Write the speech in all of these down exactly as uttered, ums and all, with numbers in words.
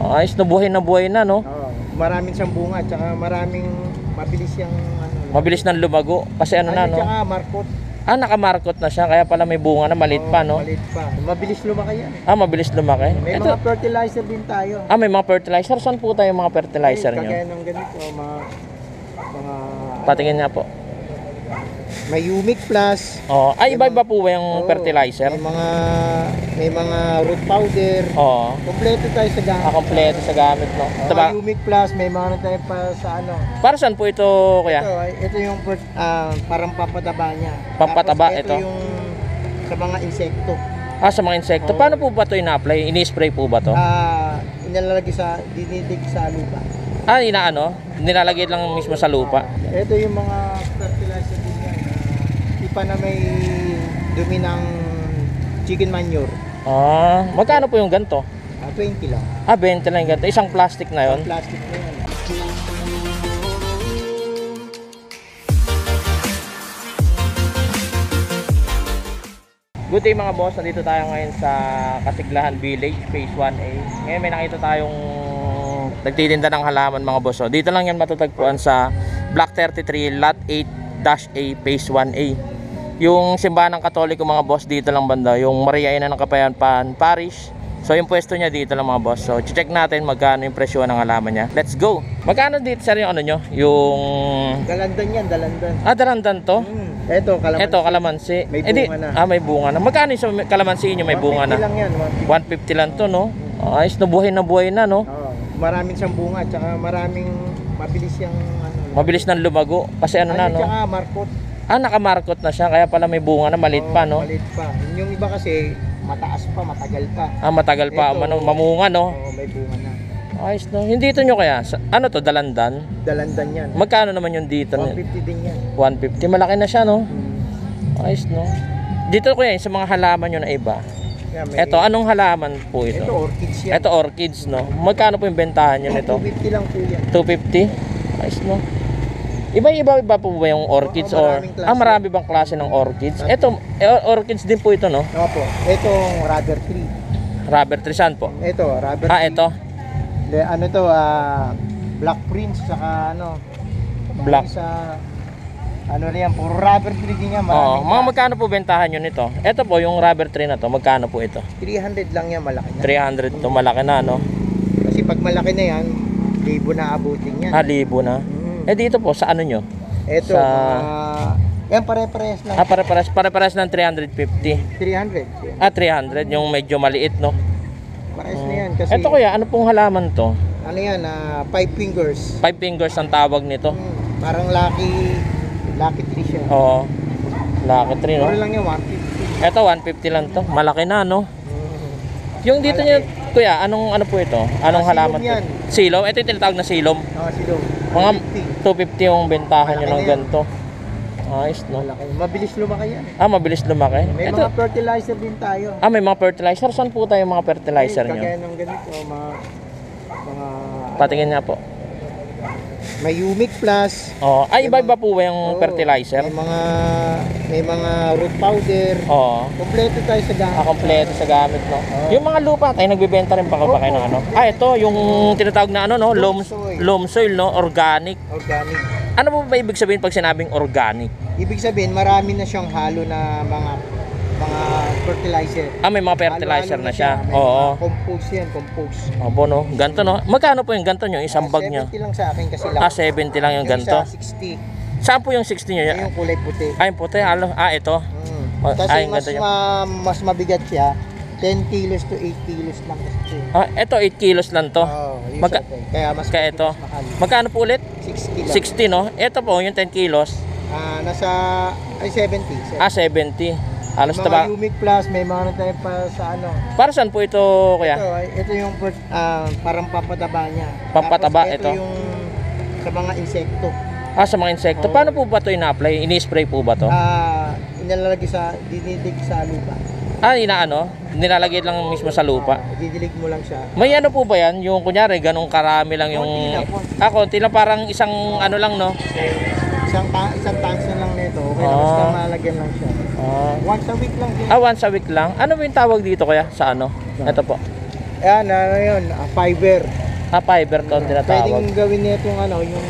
Ayos na buhay na buhay na, no? Oo, maraming siyang bunga, tsaka maraming mabilis siyang ano. Mabilis nang lumago kasi ano, Ano na, no? tsaka markot. Ah, nakamarkot na siya kaya pala may bunga na maliit Oo, pa, no? Maliit pa. Mabilis lumaki yan. Ah, mabilis lumaki. May Ito, mga fertilizer din tayo. ah, may mga fertilizer. Saan po tayo mga fertilizer Ay, nyo? kagaya ng ganito, mga mga Patingin nga po. may Humic Plus. Oh, ay iba-iba po ba yung Oo, fertilizer? May mga may mga root powder. Oo. Kompleto tayo sa gamit. Ah, kompleto sa gamit, no? Ito ba? Mga Humic Plus, may mga ano tayo pa sa ano. Para saan po ito, kuya? Ito, ay- ito yung per- ah, parang pampataba niya. Pampataba, Tapos ito? yung sa mga insekto. Ah, sa mga insekto. Oo. Paano po ba ito ina-apply? Ini-spray po ba to? Ah, inalalagay sa dinidig sa lupa. Ah, inaano? Nilalagay lang mismo sa lupa. Ito yung mga fertilizer din yan. ah, Ipa na may dumi ng chicken manure. Ah, magkano po yung ganito? Ah, twenty lang. Ah, benta lang yung ganito. Isang plastic na yon. Plastic na yan. Good day mga boss, nandito tayo ngayon sa Kasiglahan Village, Phase one A. Ngayon may nakita tayong nagtitinda ng halaman mga boss. So, dito lang yan matutagpuan sa Block thirty-three, Lot eight dash A, Phase one A. Yung simbahan ng Katoliko mga boss, dito lang banda. Yung Maria Ina ng Kapayapaan Parish. So yung pwesto niya dito lang mga boss. So check natin magkano yung presyo ng halaman niya. Let's go! Magkano dito sir yung ano nyo? Yung... Dalandan yan, dalandan. Ah, dalandan to? Hmm. Ito, kalamansi. Ito, kalamansi. May Eh, di- bunga na. Ah, may bunga na. Magkano yung sa kalamansi nyo may bunga na? one fifty lang yan, one fifty. one fifty lang to, no? Ayos na buhay na buhay na, no? Oo, maraming siyang bunga, tsaka maraming mabilis yung ano. Mabilis nang lumago. Kasi ano, na, no? Tsaka markot. Ah, nakamarkot na siya. Kaya pala may bunga na maliit Oo, pa, no? Maliit pa. Yung iba kasi, mataas pa, matagal pa. Ah, matagal pa. Ito, Mano, mamunga, no? Oo, may bunga na. Ayos, no? Hindi ito nyo kaya. Sa- ano to, dalandan? Dalandan yan. Magkano naman yung dito? one fifty din yan. one fifty. Malaki na siya, no? Hmm. Ayos, no? Dito kuya, sa mga halaman nyo na iba. Yeah, may- Ito, anong halaman po ito? Ito, orchids yan. Ito, orchids, no? Magkano po yung bentahan nyo nito? two fifty lang po yan. two fifty? Ayos, no? Iba-iba iba po ba yung orchids Oo, or... maraming klase. Ah, marami bang klase ng orchids? Ito, eh, orchids din po ito, no? Opo. Itong rubber tree. Rubber tree, saan po? Ito, rubber Ah, tree. ito. De, ano to, ah, Black Prince, saka ano. Black. Sa, ano rin yan, puro rubber tree din yan. Oo, Maraming mga magkano po bentahan nyo nito? Ito po, yung rubber tree na to, magkano po ito? three hundred lang yan, malaki na. three hundred to, malaki na, no? Kasi pag malaki na yan, libo na abutin yan. Ah, libo na. Mm. Eh, dito po, sa ano nyo? Ito, sa- mga, yan pare-parehas lang. Ah, pare-pares, pare-pares ng three fifty. three hundred. Yan. Ah, three hundred, yung medyo maliit, no? Parehas na yan. Kasi, Ito kuya, ano pong halaman to? ano yan, ah, five fingers. Five fingers ang tawag nito. Mm, parang lucky, lucky tree siya. Oo. Lucky tree, no? Puro lang yan, one fifty. Ito, one fifty lang to. Malaki na, no? Mm. Yung dito niya, kuya, anong ano po ito? Anong Ah, halaman silom yan. to? Silom? Ito yung tinatawag na silom. Ah, silo. Mga one fifty. two fifty yung bentahan nyo Malaki ng na yan. ganito. Ayos, no? Malaki. Mabilis lumaki yan. Ah, mabilis lumaki. May Ito, mga fertilizer din tayo. ah, may mga fertilizer. Saan po tayo yung mga fertilizer Ay, nyo? kagaya ng ganito, mga, mga, Patingin nga po. may Humic Plus. Oh, ay iba-iba po ba yung Oo, fertilizer? May mga, may mga root powder. Oo. Kompleto tayo sa gamit. Ah, kompleto sa gamit, no? Yung mga lupa, tayo nagbebenta rin pa ba kayo ng ano? Ah, ito, yung tinatawag na ano, no? Loam, Loam soil. loam soil, no? Organic. Organic. Ano po ba ibig sabihin pag sinabing organic? Ibig sabihin, marami na siyang halo na mga mga fertilizer. Ah, may mga fertilizer Halo-halo na siya. May Oo. mga compost yan, compost. Opo, no? Ganto, no? Magkano po yung ganto nyo? Isang Ah, bag nyo? seventy lang sa akin kasi lang. Ah, seventy lang yung ganto. Yung isa, sixty. Saan po yung sixty nyo? Yung kulay puti. Ah, yung puti. Alo. Ah, ito. Mm. Oh, Kasi ay, yung mas, ganito yun. ma- mas mabigat siya. ten kilos to eight kilos lang kasi. Ah, ito, eight kilos lang to. Oo, yung Magka- sa- kaya mas Kaya ito. mas mahal. Magkano po ulit? sixty lang. sixty, no? Ito po, yung ten kilos. Ah, nasa ay seventy. Ah, seventy. Halos mga taba. Humic Plus, may mga ano tayo pa sa ano. Para saan po ito, kuya? Ito, ay- ito yung per- ah, parang pampataba niya. Pampataba, Tapos ito. yung sa mga insekto. Ah, sa mga insekto. Oo. Paano po ba ito ina-apply? Ini-spray po ba to? Ah, inalalagay sa dinidig sa lupa. Ah, inaano? Nilalagay lang mismo sa lupa. Ah, didilig mo lang siya. May ano po ba yan? Yung kunyari, ganong karami lang yung... Konti lang, konti. Ah, konti lang. Parang isang ano lang, no? Isang ta- isang tanks na lang nito. Okay, Ah. na basta malagyan lang siya. Ah. Once a week lang din. Ah, once a week lang. Ano ba yung tawag dito kaya? Sa ano? Ito po. Ayan, ano yun, ah, fiber. Ah, fiber to ang tinatawag. Pwedeng gawin niya itong ano, yung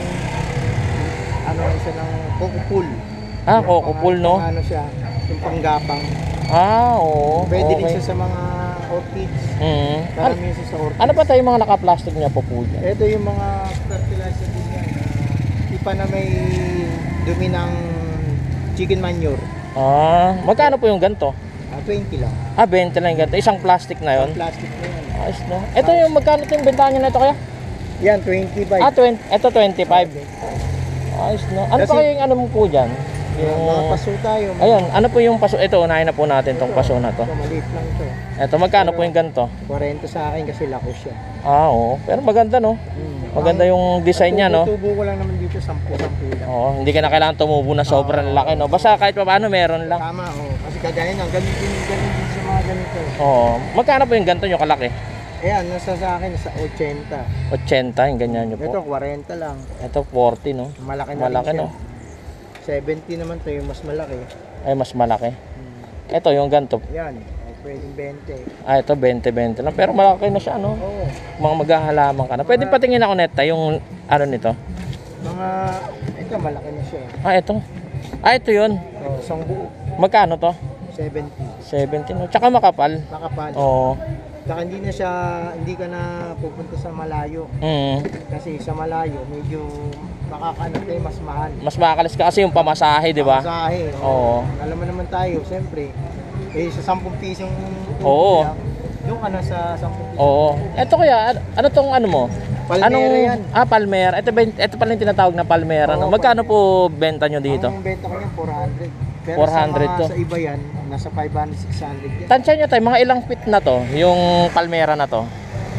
ano isa ng coco pool. Ah, coco pool, no? Ano siya, yung panggapang. Ah, oo. Pwede rin okay. siya sa mga orchids. Mm. An- Karamihan siya sa orchids. ano pa tayo yung mga naka-plastic niya po po dyan? Ito yung mga fertilizer din yan. Uh, ipa na may dumi ng chicken manure. Ah, magkano po yung ganito? Ah, twenty lang. Ah, twenty lang yung ganito. Isang plastic na yon. Plastic na yan. Ayos, no? Ito yung magkano ito yung bentahan niya na ito kaya? Yan, twenty-five. Ah, twenty, ito twenty-five. Ayos, no? Ano pa Kasi- kayong ano mo po dyan? Yung Yung... mga paso tayo. Ayun, ano po yung paso? Ito, unahin na po natin tong paso na to. Ito, maliit lang ito. Ito, magkano po yung ganito? forty sa akin kasi lako siya. Ah, oo. Pero maganda, no? Hmm. Maganda yung design niya, no? Tubo ko lang naman dito, sampu sampu lang. Oo, hindi ka na kailangan tumubo na sobrang laki, no? Basta kahit pa paano, meron lang. Tama, oh. Kasi kagaya ng ganun din, ganun din sa mga ganito. Oo. Magkano po yung ganito nyo kalaki? Ayan, nasa sa akin, nasa eighty. eighty, yung ganyan nyo po. Ito, forty lang. Ito, forty, no? Malaki na Malaki, rin siya. no? seventy naman to yung mas malaki. Ay, mas malaki. Hmm. Ito, yung ganito. Yan, oh, pwedeng twenty. Ah, ito, twenty, twenty lang. Pero malaki na siya, no? Oo. Mga maghahalaman ka na. Pwede patingin ako neta, yung ano nito. Mga, ito malaki na siya. Ah, ito. Ah, ito yun. Oh, isang buo. Magkano to? seventy. seventy, no? Tsaka makapal. Makapal. Oo. Saka hindi na siya, hindi ka na pupunta sa malayo. Mm. Kasi sa malayo, medyo makakaano tayo, mas mahal. Mas makakalis ka kasi yung pamasahe, di ba? Masahe. Oo. Alam mo naman tayo, siyempre, eh sa sampung pisong Oo. lang, doon ka na sa sampung piso. Oo. Ito kaya, ano, ano tong ano mo? Palmera Anong, yan. Ah, palmera. Ito, ba- ito pala yung tinatawag na palmera. No? Oo, Magkano po benta nyo dito? Ang benta ko niyan, four hundred. Pero four hundred sa, mga, to. sa iba yan, nasa five hundred, six hundred yan. Tansya nyo tayo, mga ilang feet na to, yung palmera na to?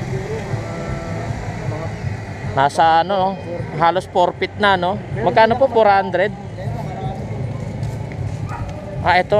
Mga, Nasa ano, no? Halos four feet na, no? Magkano po? four hundred? Ah, ito.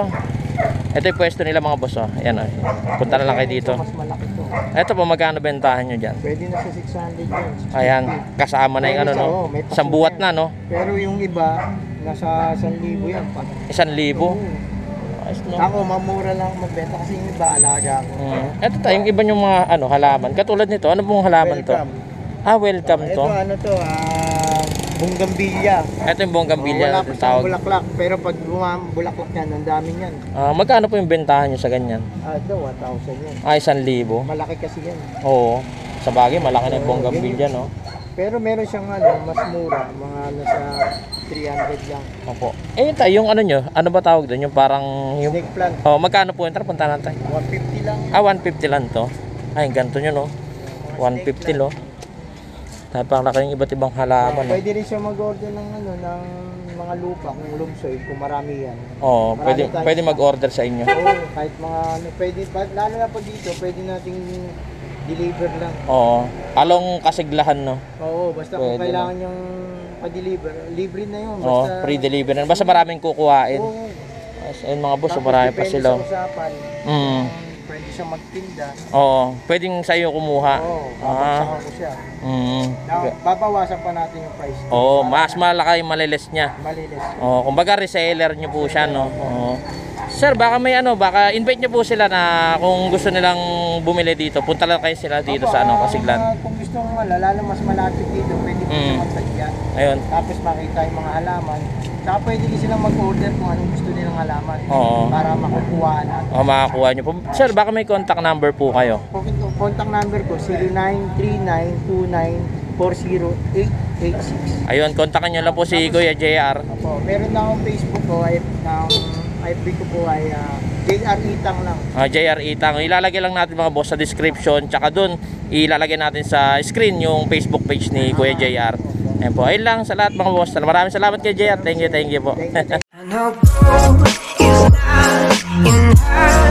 Ito yung pwesto nila mga boss, oh. Ayan, oh. Punta na lang kayo dito. mas malaki to. Ito po, magkano bentahan nyo dyan? Pwede na sa six hundred yan. Ayan, kasama na yung ano, no? Oo, may Isang pasok buwat yan. na, no? Pero yung iba, nasa one thousand yan. Pag, Isang libo. Oo. Ayos, no? Ako, mamura lang magbenta kasi yung iba, alaga ako. Mm. Ito tayo, yung iba yung mga ano, halaman. Katulad nito, ano pong halaman to? Welcome. Ah, welcome Ito, to. ano to, ah, bunggambilya. Ito yung bonggambilya Wala na pa siyang tawag. bulaklak, pero pag bumam- bulaklak yan, ang dami yan. Ah, magkano po yung bentahan nyo sa ganyan? Ah, ito, one thousand yan. Ah, isang libo. Malaki kasi yan. Oo. Sa bagay, malaki na yung Oo, bonggambilya, yun. no? Pero meron siyang ano, mas mura, mga nasa three hundred lang. Opo. Eh, yun tayo, yung ano nyo, ano ba tawag doon? Yung parang, yung... Snake plant, Oh, magkano po yun? Tara, punta natin. one fifty lang. Ah, one fifty lang to. Ay, ganito nyo, no? one fifty, no? Napakalaking iba't ibang halaman, no? Pwede rin siya mag-order ng ano, ng mga lupa, kung lumsoy, kung marami yan. Oo, Marami pwede, tayong pwede stock. mag-order sa inyo. Oo, kahit mga ano, pwede, pa- lalo na pag dito, pwede nating deliver lang. Oo. Along kasiglahan, no? Oo, basta Pwede kung kailangan yung pa-deliver, libre na yun. Oo, Basta, free delivery na. Basta maraming kukuhain. Oo. Ayun mga boss, so Tapos marami pa depende sila. sa usapan. Mm. Kung pwede siya magtinda. Oo, pwedeng sa iyo kumuha. Oo, Ah. babagsakan ko siya. Mm. Now, babawasan pa natin yung price. Oo, mas malaki yung malilis niya. Malinis. Oo, kumbaga reseller niyo po siya, no? Oo. Sir, baka may ano, baka invite niyo po sila na kung gusto nilang bumili dito, punta lang kayo sila dito Opo, sa ano, ah, Kasiglan. ah, kung gusto mo wala, lalo mas malapit dito, pwede po Mm. siya magsadya. Ayun. Tapos makita yung mga halaman. Tsaka pwede din silang mag-order kung anong gusto nilang halaman. Oo. Para makukuha natin. O, makakuha niyo po. Sir, baka may contact number po kayo. Contact number ko zero nine three nine two nine four zero eight eight six. Ayun, kontakin niyo lang po si Kuya J R. Opo, meron na akong Facebook ko, ay ng F B ko po ay ah, J R Itang lang. Uh, J R Itang. Ilalagay lang natin mga boss sa description. Tsaka dun, ilalagay natin sa screen yung Facebook page ni Kuya J R. Ayan po. Ayun lang sa lahat mga boss. Maraming salamat kay J R. Thank you, thank you po. Thank you, thank you. I know gold is not enough.